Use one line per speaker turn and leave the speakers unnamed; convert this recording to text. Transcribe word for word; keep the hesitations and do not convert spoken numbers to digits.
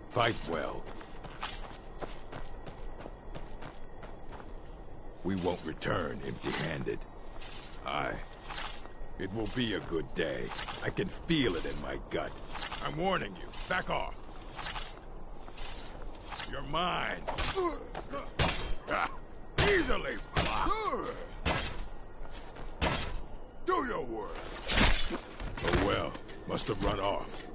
Fight well. We won't return empty-handed. Aye. It will be a good day. I can feel it in my gut. I'm warning you. Back off. You're mine. Easily. Do your work. Oh well. Must have run off.